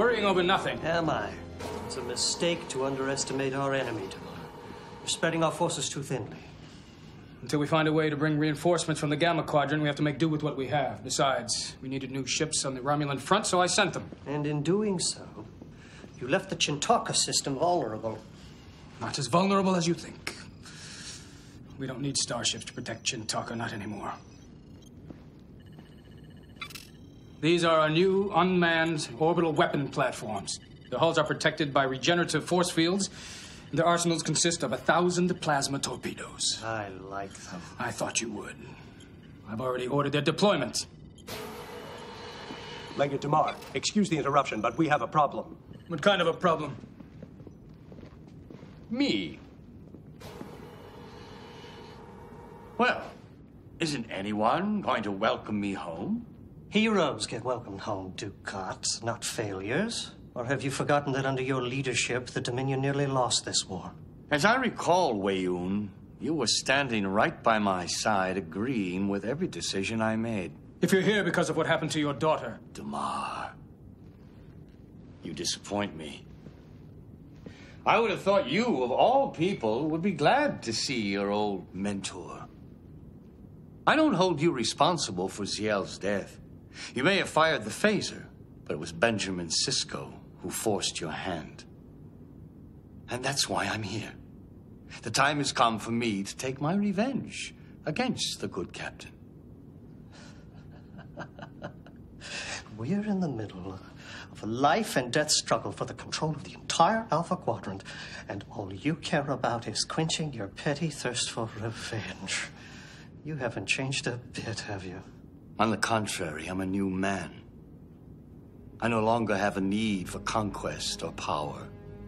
worrying over nothing. Am I? It's a mistake to underestimate our enemy, Damar. We're spreading our forces too thinly. Until we find a way to bring reinforcements from the Gamma Quadrant, we have to make do with what we have. Besides, we needed new ships on the Romulan front, so I sent them. And in doing so, you left the Chintaka system vulnerable. Not as vulnerable as you think. We don't need starships to protect Chintaka, not anymore. These are our new unmanned orbital weapon platforms. Their hulls are protected by regenerative force fields. Their arsenals consist of 1,000 plasma torpedoes. I like them. I thought you would. I've already ordered their deployment. Major Damar, excuse the interruption, but we have a problem. What kind of a problem? Me? Well, isn't anyone going to welcome me home? Heroes get welcomed home, Ducat, not failures. Or have you forgotten that under your leadership, the Dominion nearly lost this war? As I recall, Weyoun, you were standing right by my side, agreeing with every decision I made. If you're here because of what happened to your daughter... Damar, you disappoint me. I would have thought you, of all people, would be glad to see your old mentor. I don't hold you responsible for Ziel's death. You may have fired the phaser, but it was Benjamin Sisko who forced your hand. And that's why I'm here. The time has come for me to take my revenge against the good captain. We're in the middle of a life and death struggle for the control of the entire Alpha Quadrant, and all you care about is quenching your petty thirst for revenge. You haven't changed a bit, have you? On the contrary, I'm a new man. I no longer have a need for conquest or power.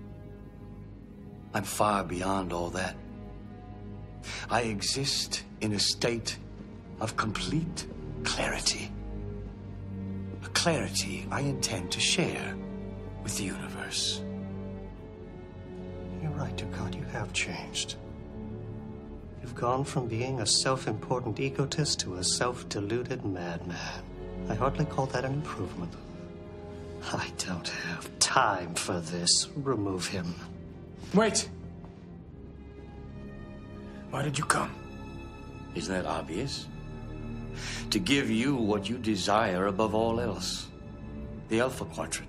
I'm far beyond all that. I exist in a state of complete clarity. A clarity I intend to share with the universe. You're right, Ducat, you have changed. You've gone from being a self-important egotist to a self-deluded madman. I hardly call that an improvement. I don't have time for this. Remove him. Wait! Why did you come? Isn't that obvious? To give you what you desire above all else. The Alpha Quadrant.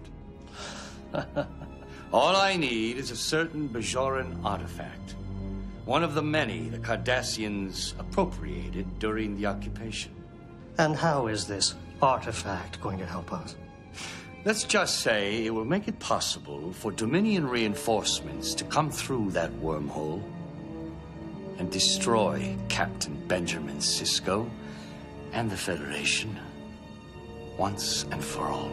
All I need is a certain Bajoran artifact. One of the many the Cardassians appropriated during the occupation. And how is this artifact going to help us? Let's just say it will make it possible for Dominion reinforcements to come through that wormhole and destroy Captain Benjamin Sisko and the Federation once and for all.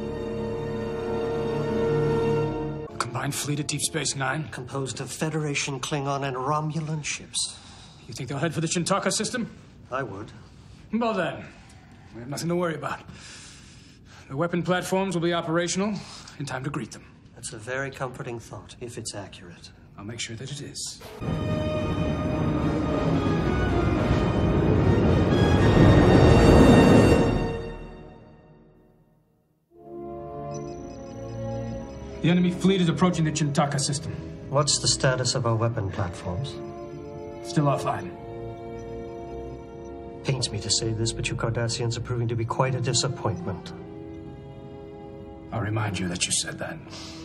A combined fleet of Deep Space Nine? Composed of Federation, Klingon, and Romulan ships. You think they'll head for the Chintaka system? I would. Well then, we have nothing to worry about. The weapon platforms will be operational in time to greet them. That's a very comforting thought, if it's accurate. I'll make sure that it is. The enemy fleet is approaching the Chintaka system. What's the status of our weapon platforms? Still offline. Pains me to say this, but you Cardassians are proving to be quite a disappointment. I'll remind you that you said that.